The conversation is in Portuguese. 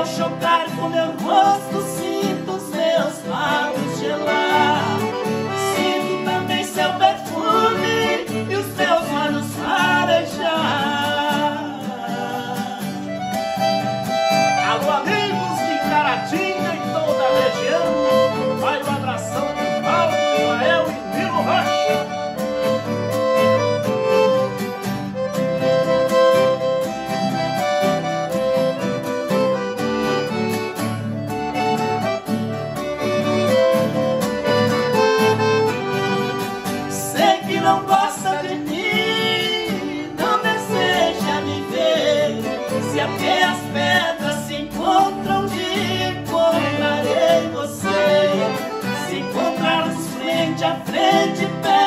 ao chocar com meu rosto, sinto os meus lábios gelar. Sinto também seu perfume e os meus olhos farejar. Alô, amigos de Caratinga e toda a região, vai o abração de Paulo, Israel e Nilo Rocha. Não gosta de mim, não deseja me ver. Se até as pedras se encontram, encontrarei você. Se encontrarmos frente a frente,